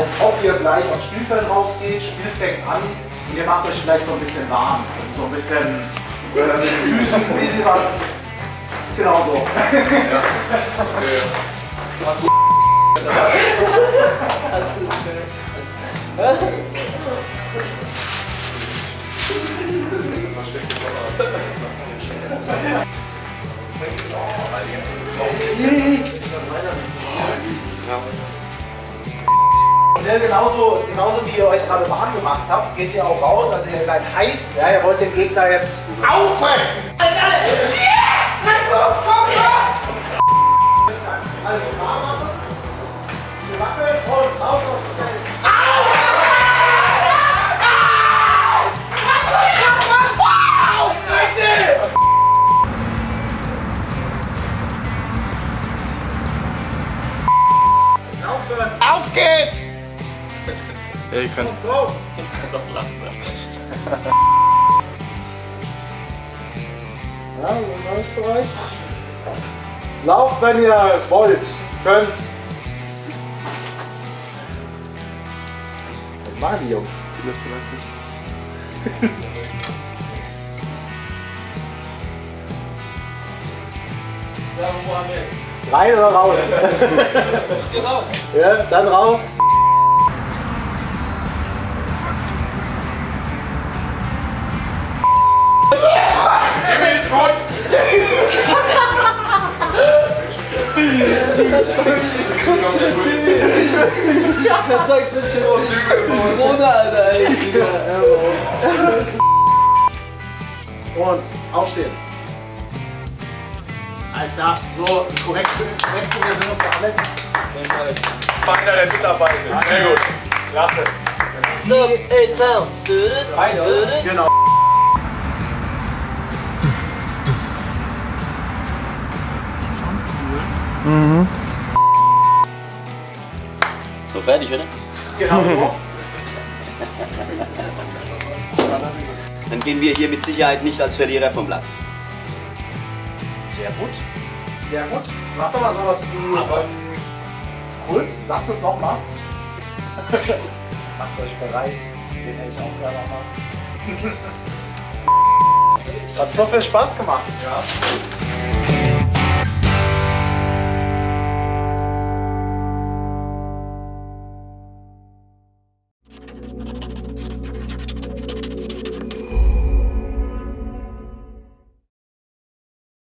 als ob ihr gleich aufs Spielfeld rausgeht. Spiel fängt an und ihr macht euch vielleicht so ein bisschen warm. Also so ein bisschen mit den Füßen, ein bisschen was. Genau so. Ja. Ja, genauso wie ihr euch gerade warm gemacht habt, geht ihr auch raus. Also ihr seid heiß, ja, ihr wollt den Gegner jetzt auffressen. Also warm machen, sie wackeln und raus aufs Feld. Auf geht's! Ja, ihr könnt. Go! Ich muss doch lachen. Ja, im Bereich. Lauft, wenn ihr wollt, könnt. Was machen die Jungs? Die Liste lang. Ja, wo haben wir? Rein oder raus? Geh raus. Ja, dann raus. Jimmy ist gut. Das sagt so schön. Zitrone, Alter, ey. Und aufstehen. Alles klar. So, korrekt Version für Alex. Feiner der Mitarbeiter. Sehr gut. Klasse. So, ey, down. Genau. So, fertig, oder? Genau so. Dann gehen wir hier mit Sicherheit nicht als Verlierer vom Platz. Sehr gut. Sehr gut. Macht doch mal sowas wie. Cool. Sagt es nochmal. Macht euch bereit. Den hätte ich auch gerne nochmal. Hat so viel Spaß gemacht. Ja.